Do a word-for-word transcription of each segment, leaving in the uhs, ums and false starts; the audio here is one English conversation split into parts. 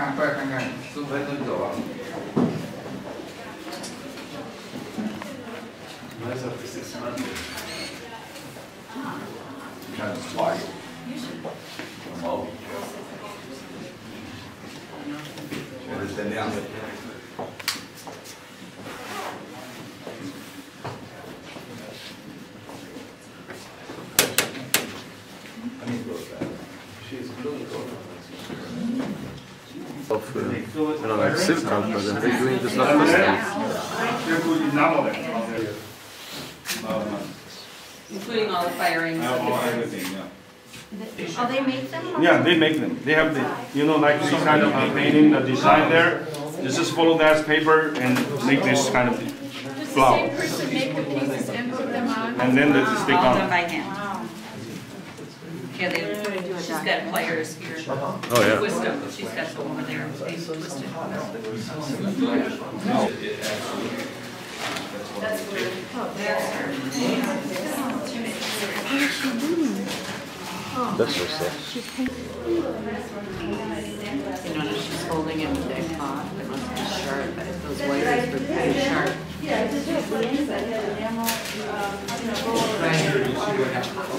看，过来看看，十五分钟就走了。你看花油，毛笔，全是灯亮的。 Of, uh, you know, like silk cut, but then they're doing this not including all the firings. Everything, yeah. Oh, they make them? Yeah, they make them. They have the, you know, like some kind of uh, painting, the design there. It's just follow that paper and make this kind of flower. Does the same person make the pieces and put them on? And then they stick All done on. by hand. Yeah, they, she's got pliers here. Oh, yeah. Twist them. She's got some over there. They twist it. That's weird. Oh, That's so sad. you notice she's holding it with that cloth. It must be sharp, but if those wires were pretty sharp. Yeah, it's just the inside had an enamel, um, you know, gold.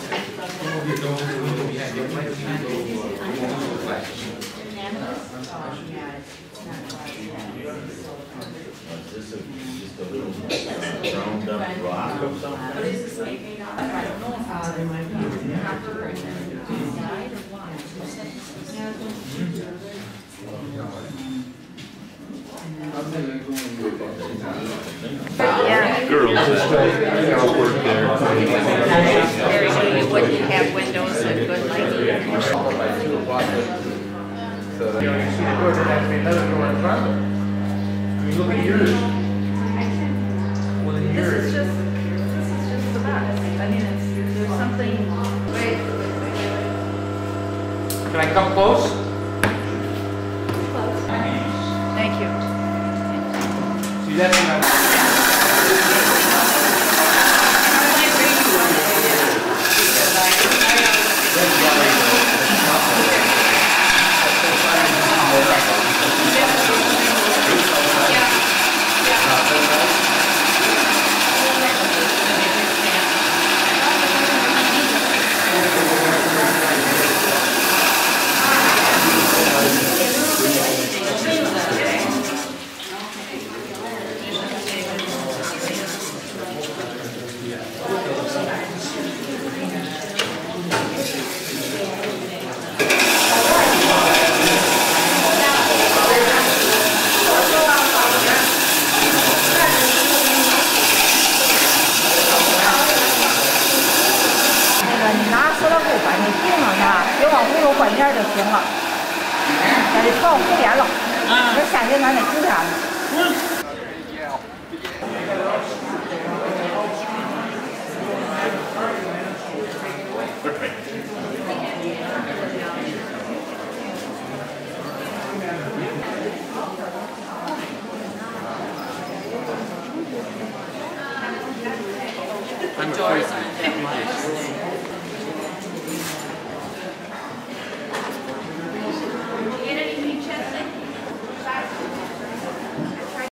Is this a, just a little ground up rock or something? What is this making? I don't know if they might be copper and then inside or what. Yeah. Girls, just work there. Very, you wouldn't have windows and good lighting. So you know, you see the door, there has to be another door in front of it. I mean, look at yours. Well, This yours. is just, this is just the best. I mean, it's, there's something, wait, Can I come close? thank you. See, that's what Doors aren't that much.